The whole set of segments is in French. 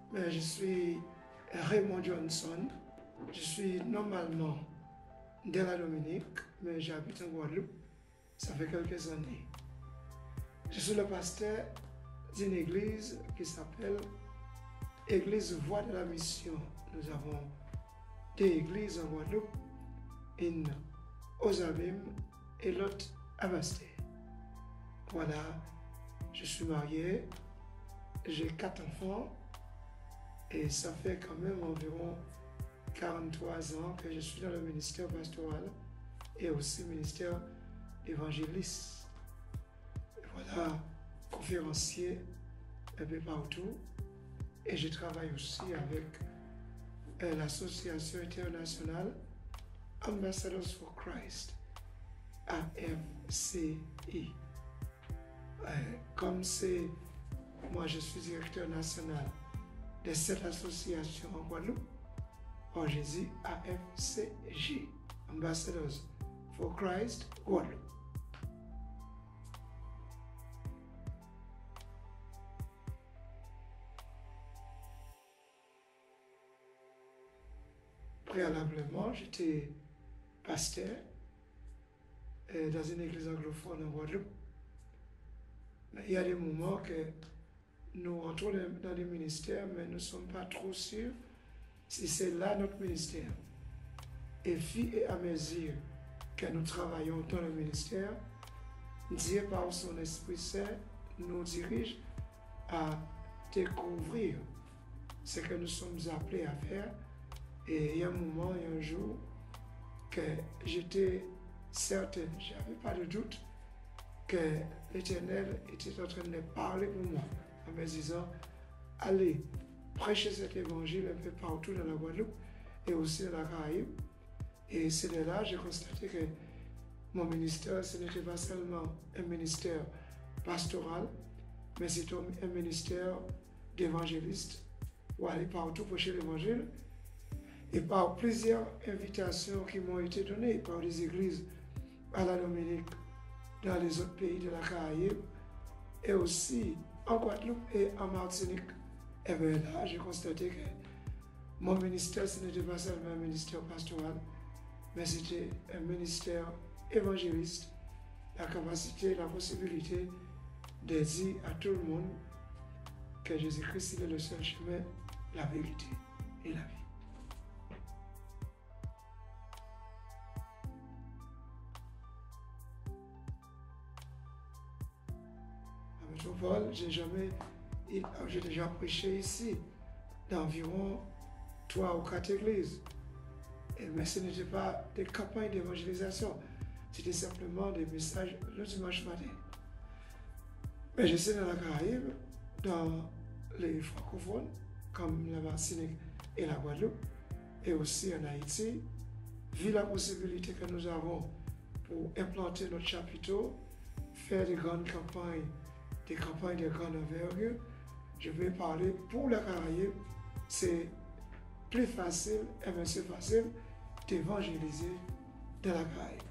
Mais je suis Raymond Johnson. Je suis normalement de la Dominique, mais j'habite en Guadeloupe. Ça fait quelques années. Je suis le pasteur d'une église qui s'appelle Église Voix de la Mission. Nous avons deux églises en Guadeloupe, une aux Abîmes et l'autre à Basté. Voilà, je suis marié, j'ai 4 enfants et ça fait quand même environ 43 ans que je suis dans le ministère pastoral et aussi ministère évangéliste. Voilà, conférencier un peu partout et je travaille aussi avec l'association internationale Ambassadors for Christ, AFCI. Comme moi je suis directeur national de cette association en Guadeloupe, en Jésus AFCJ, Ambassadors for Christ, Guadeloupe. Préalablement, j'étais pasteur dans une église anglophone en Guadeloupe. Mais il y a des moments que nous rentrons dans des ministères, mais nous ne sommes pas trop sûrs si c'est là notre ministère. Et fille et à mesure que nous travaillons dans le ministère, Dieu par son Esprit Saint nous dirige à découvrir ce que nous sommes appelés à faire. Et il y a un moment, il y a un jour, que j'étais certaine, je n'avais pas de doute, que l'Éternel était en train de parler pour moi, en me disant, allez, prêcher cet évangile un peu partout dans la Guadeloupe et aussi dans la Caraïbe. Et c'est de là que j'ai constaté que mon ministère, ce n'était pas seulement un ministère pastoral, mais c'était un ministère d'évangéliste, où aller partout prêcher l'évangile. Et par plusieurs invitations qui m'ont été données par des églises à la Dominique, dans les autres pays de la Caraïbe, et aussi en Guadeloupe et en Martinique. Et bien là, j'ai constaté que mon ministère, ce n'était pas seulement un ministère pastoral, mais c'était un ministère évangéliste, la capacité, la possibilité de dire à tout le monde que Jésus-Christ est le seul chemin, la vérité et la vie. À Métropole, j'ai déjà prêché ici d'environ 3 ou 4 églises. Mais ce n'était pas des campagnes d'évangélisation, c'était simplement des messages le dimanche matin. Mais je suis dans la Caraïbe, dans les francophones, comme la Martinique et la Guadeloupe, et aussi en Haïti. Vu la possibilité que nous avons pour implanter notre chapiteau, faire des grandes campagnes, des campagnes de grande envergure, je vais parler pour la Caraïbe. C'est plus facile, et bien c'est facile d'évangéliser dans la Caraïbe.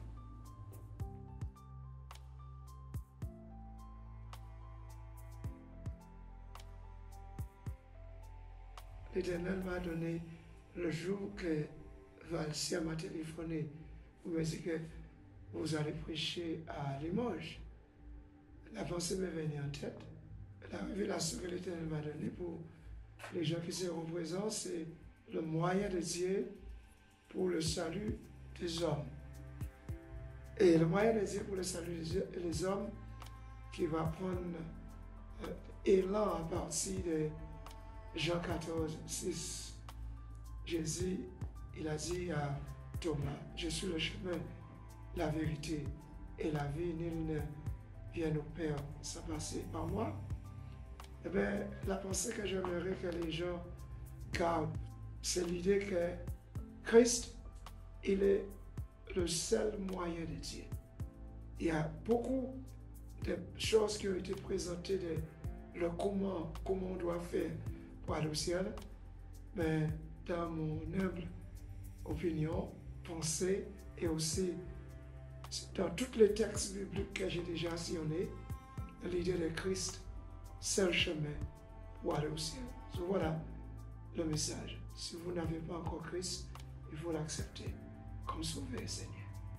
L'Éternel m'a donné le jour que Valsia m'a téléphoné pour me dire que vous allez prêcher à Limoges. La pensée m'est venue en tête. La révélation que l'Éternel m'a donnée pour les gens qui seront présents, c'est le moyen de Dieu pour le salut des hommes. Et le moyen de Dieu pour le salut des hommes qui va prendre élan à partir de Jean 14, 6. Jésus, il a dit à Thomas, je suis le chemin, la vérité et la vie, nul ne vient au Père sans passer par moi. Eh bien, la pensée que j'aimerais que les gens gardent, c'est l'idée que Christ, il est le seul moyen de Dieu. Il y a beaucoup de choses qui ont été présentées de le comment on doit faire pour aller au ciel, mais dans mon humble opinion, pensée et aussi dans tous les textes bibliques que j'ai déjà sillonnés, l'idée de Christ, seul chemin pour aller au ciel. Donc voilà, le message. Si vous n'avez pas encore Christ, il faut l'accepter comme Sauveur et Seigneur.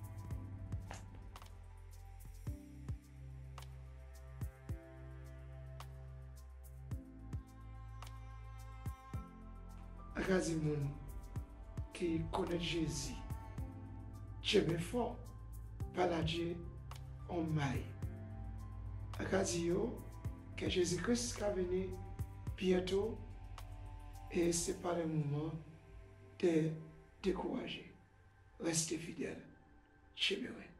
Akazi moun qui connaît Jésus, Dieu est fort, par la Dieu en maille. Akazi yo, que Jésus-Christ va venir bientôt et ce n'est pas le moment de décourager. Restez fidèles. Dieu